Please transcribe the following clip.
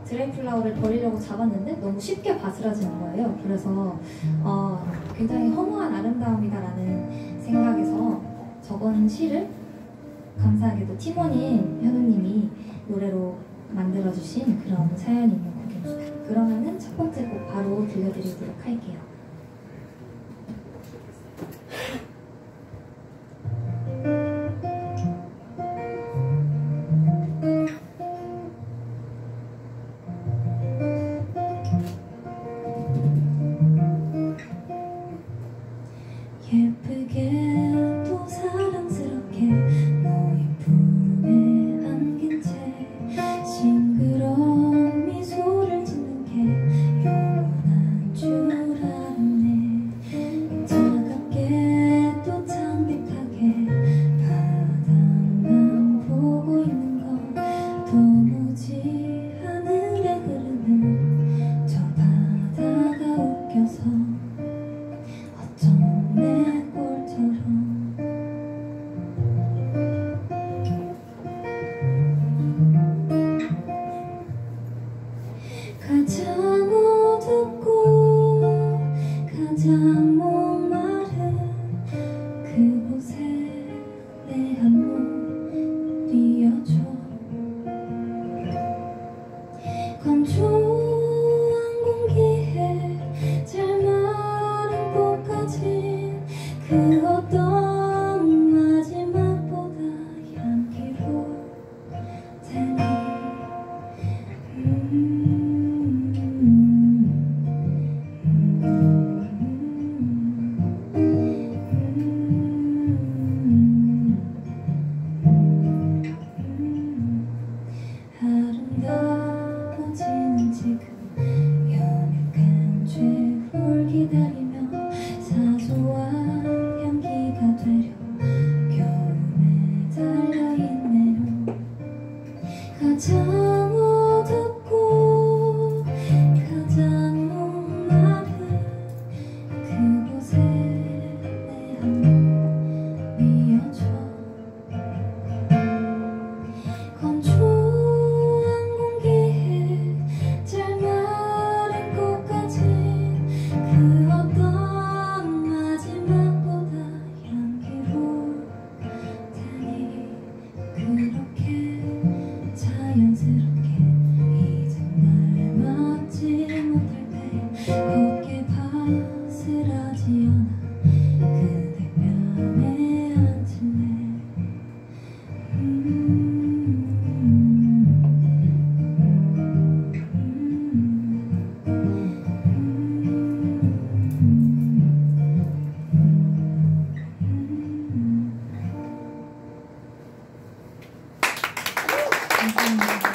드라이플라워를 버리려고 잡았는데 너무 쉽게 바스라지는 거예요. 그래서 굉장히 허무한 아름다움이다라는 생각에서 적은 시를 감사하게도 팀원인 현우님이 노래로 만들어주신 그런 사연이 있는 곡입니다. 그러면은 첫 번째 곡 바로 들려드리도록 할게요. 예쁘게 또 사랑스럽게 너의 품에 안긴 채 싱그러운 미소를 짓는 게 영원한 줄 알았네. 차갑게 또 창백하게 바닥만 보고 있는 건 도무지 하늘에 흐르는 저 바다가 웃겨서 어쩜 내 꼴처럼 가장 어둡고 가장 목마른 그곳에 내 한몸 뛰어줘. 건조한 공기에 잘 마른 꽃까지 그 어떤 마지막보다 향기로우다니. 아름다워지는 지금 연약한 최후를 기다리며 사소한 향기가 되려 겨울에 달려있네요. 가장 어둡고 가장 목마른 그곳에 내 한몸 미어줘. 건조한 공기에 잘 마른 꽃까지 그 어떤 마지막보다 향기로우다니. 그렇게 자연스럽게 이젠 날 막지 못할 때 곱게 바스라지 않아 그대 뺨에 앉을래. 감사합니다.